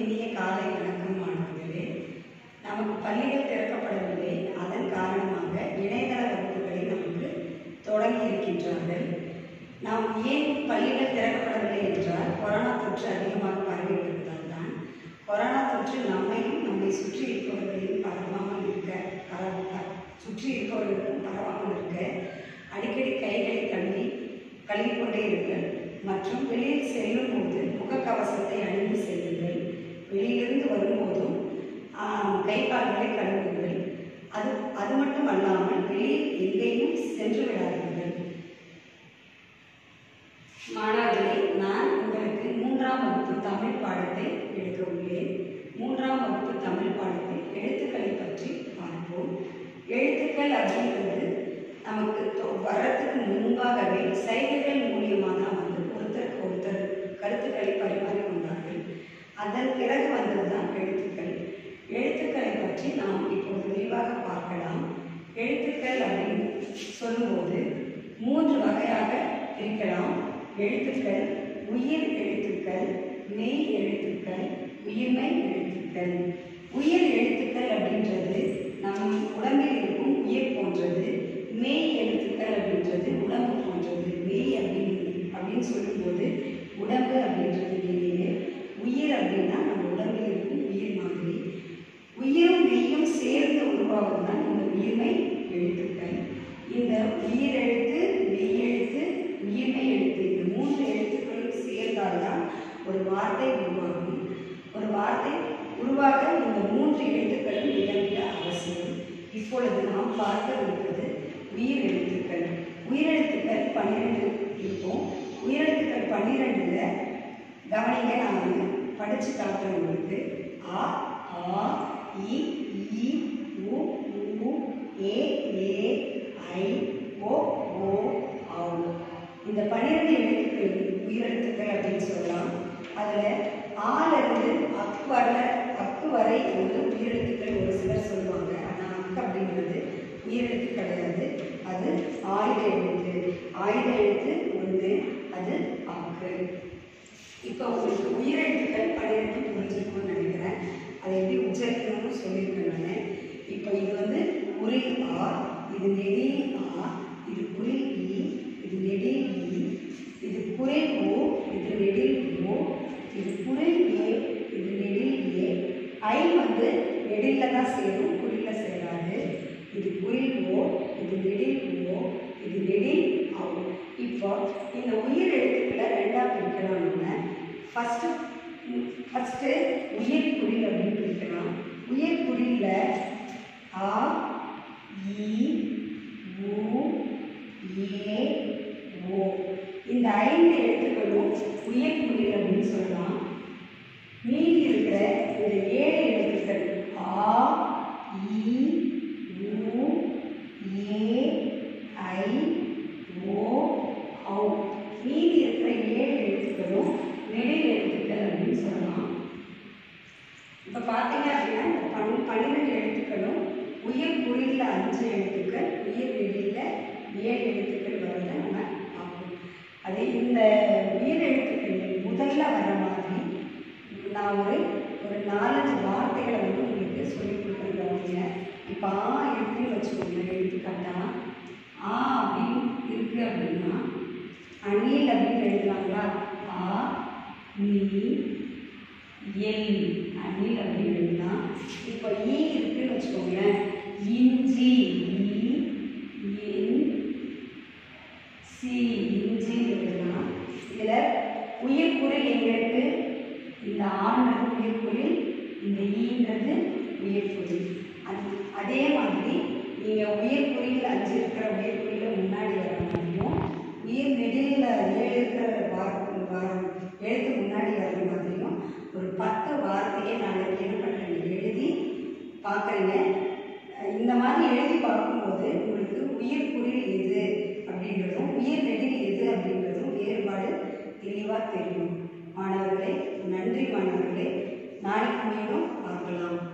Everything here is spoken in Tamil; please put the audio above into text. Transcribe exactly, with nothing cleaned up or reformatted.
இனிய காலை வணக்கம் மாணவர்களே. நமக்கு பள்ளிகள் திறக்கப்படவில்லை. அதன் காரணமாக இணையதள வகுப்புகளை நமக்கு தொடங்கி இருக்கின்றார்கள். நாம் ஏன் பள்ளிகள் திறக்கப்படவில்லை என்றால் கொரோனா தொற்று அதிகமாக பரவி வருவதால் தான். கொரோனா தொற்று நம்மையும் நம்மை சுற்றி இருப்பவர்களையும் பரவாமல் இருக்க சுற்றி இருப்பவர்களுக்கும் பரவாமல் இருக்க அடிக்கடி கைகளை கழுவி கழுவிக்கொண்டே இருங்கள் மற்றும் வெளியில் செல்லும் போது முகக்கவசத்தை அணிந்து செல்லுங்கள். வெளியிலிருந்து வரும்போதும் கை கால்களை கழுவுங்கள். அது அது மட்டும் அல்லாமல் வெளியில் எங்கேயும் சென்று விடாதீர்கள். மாணவர்களே, நான் உங்களுக்கு மூன்றாம் வகுப்பு தமிழ் பாடத்தை எடுக்க உள்ளேன். மூன்றாம் வகுப்பு தமிழ் பாடத்தில் எழுத்துக்களை பற்றி பார்ப்போம். எழுத்துக்கள் அப்படின்றது நமக்கு வரத்துக்கு முன்பாகவே சைகைகள் மூலியமாக தான் வந்து ஒருத்தருக்கு ஒருத்தர் கருத்துக்களை பரிமாறி கொண்டார்கள். அதன் பிறகு வந்ததுதான் எழுத்துக்கள். எழுத்துக்களை பற்றி நாம் இப்போது விரிவாக பார்க்கலாம். எழுத்துக்கள் அப்படின்னு சொல்லும்போது மூன்று வகையாக பிரிக்கலாம். எழுத்துக்கள் உயிர் எழுத்துக்கள், மெய் எழுத்துக்கள், உயிர்மை எழுத்துக்கள். உயிர் எழுத்துக்கள் அப்படின்றது நம் உடம்பில் இருக்கும் உயிர் போன்றது. மெய் எழுத்துக்கள் அப்படின்றது உடம்பு போன்றது. மெய் அப்படின்னு அப்படின்னு சொல்லும்போது உடம்பு அப்படின்றது மெய்யே, உயிர் அப்படின்னா நம்ம உடம்பில் இருக்கும் உயிர் மாதிரி. உயிரும் மெய்யும் சேர்ந்து உருவாவது தான் இந்த உயிர்மை எழுத்துக்கள். இந்த உயிர் எழுத்து, மெய் எழுத்து, உயிர்மை எழுத்து இந்த மூன்று எழுத்துக்களும் சேர்ந்தால்தான் ஒரு வார்த்தை உருவாகும். ஒரு வார்த்தை உருவாக இந்த மூன்று எழுத்துக்களும் மிக மிக அவசியம். இப்பொழுது நாம் பார்க்கவிருப்பது உயிர் எழுத்துக்கள். உயிரெழுத்துக்கள் பன்னிரெண்டு இருக்கும். உயிரெழுத்துக்கள் பன்னிரெண்டுல கவனிங்க, நான் வந்து படித்து காட்டுறேன் உங்களுக்கு. ஆ, ஆ, இ, ஈ, உ, ஊ, ஏ, ஏ, ஐ, ஓ, ஓ, ஆ. இந்த பன்னிரெண்டு எழுத்துக்கள் உயிரெழுத்துக்கள் அப்படின்னு சொல்லலாம். அதில் ஆலிருந்து அக்கு வர அக்கு வரை வந்து உயிரெழுத்துக்கள் ஒரு சிலர் சொல்லுவாங்க. ஆனால் அக்கு அப்படின்றது உயிரெழுத்து கிடையாது, அது ஆயுத எழுத்து. ஆயுத எழுத்து ஒன்று, அது அக்கு. இப்போ உங்களுக்கு உயிரெழுத்துக்கள் பன்னிரெண்டு புரிஞ்சிருக்கும்னு நினைக்கிறேன். அதை எப்படி உச்சரிக்கணும்னு சொல்லியிருக்கேன் நான். இப்போ இது வந்து உரில் ஆ, இது நெடில் ஆ, இது குறில் ஈ, இது நெடில் ஈ, இது குரில் ஓ, இது நெடில் ஓ, இது குரில் ஏ, இது நெடில் ஏ. ஐ வந்து நெடில்ல தான் சேரும், குறில்ல சேராது. இது குரில் ஓ, இது நெடில் ஓ, இது நெடில் ஆ. இப்போ இந்த உயிர் எழுத்துக்களை ரெண்டா பிரிக்கலாம். நம்ம ஃபஸ்ட்டு ஃபஸ்ட்டு உயிர் குறில் அப்படின்னு பிரிக்கலாம். உயிர் குறில்ல ஆ, இ, உ, ஏ, ஓ இந்த ஐந்து எழுத்துக்களும் உயிர் குறில் அப்படின்னு சொல்லலாம். மீதி இருக்கிற இந்த ஏழு எழுத்துக்கள் ஆ, இ, உ, ஏ, ஐ, ஓ, ஔ மீதி இருக்கிற ஏழு எழுத்துக்களும் நெடில் எழுத்துக்கள் அப்படின்னு சொல்லலாம். இப்போ பார்த்தீங்க அப்படின்னா இந்த பன் பன்னிரெண்டு எழுத்துக்களும் உயிர் குறியில் அஞ்சு எழுத்துக்கள், உயிர் நெடியில் ஏழு எழுத்துக்கள் வரதை நம்ம பார்ப்போம். அதே இந்த உயிர் எழுத்துக்கள் முதல்ல வர மாதிரி நான் ஒரு ஒரு நாலஞ்சு வார்த்தைகளை வந்து உங்களுக்கு சொல்லிக் கொடுக்குறேங்க. இப்போ ஆ இருக்குன்னு வச்சுக்கோங்க. எடுத்துக்காட்டா ஆ அப்படின்னு இருக்குது அப்படின்னா அணில் அப்படின்னு எழுதுனாங்களா? ஆ, நீ, எல் அணில் அப்படின்னு எழுதுனா. இப்போ ஈ இருக்குன்னு வச்சுக்கோங்களேன். இஞ்சி, இ, என், சி இஞ்சி எழுதுனா. இதில் உயிர் குறில் எங்கே இருக்குது? இந்த ஆன்றது உயிர் குறில், இந்த ஈன்றது உயிர் குறில். அது அதே மாதிரி நீங்கள் உயிர் குறியில் அஞ்சு இருக்கிற உயிர் குறியில் முன்னாடி வர மாதிரியும், உயிர் நெடிலில் ஏழு இருக்கிற வார்த்தை எழுத்து முன்னாடி வர மாதிரியும் ஒரு பத்து வார்த்தையை நான் என்ன பண்ணுறேன் எழுதி பார்க்குறேங்க. இந்த மாதிரி எழுதி பார்க்கும்போது உங்களுக்கு உயிர் குறில் எது அப்படின்றதும் உயிர் நெடில் எது அப்படின்றதும் வேறுபாடு தெளிவாக தெரியும். மாணவர்களே, நன்றி மாணவர்களே. நாளைக்கு மீண்டும் பார்க்கலாம்.